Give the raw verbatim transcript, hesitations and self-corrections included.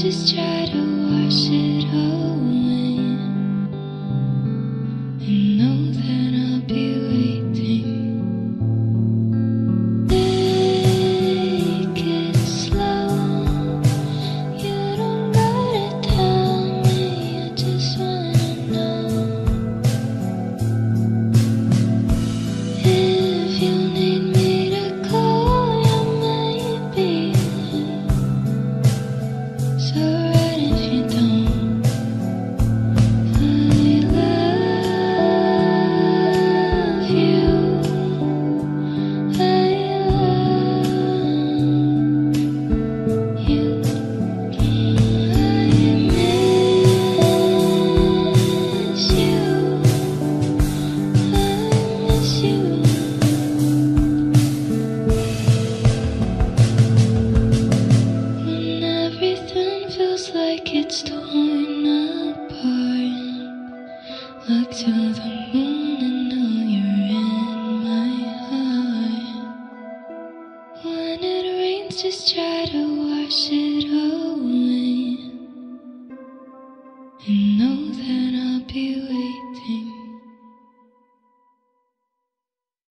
just try to wash it away, and know that I'll be waiting. Take it slow, you don't gotta tell me, I just wanna know. If you need me to call you, maybe. So right if you don't. I love you. I love you. I miss you. I miss you. When everything feels like it's torn apart, look to the moon and know you're in my heart. When it rains, just try to wash it away, and know that I'll be waiting.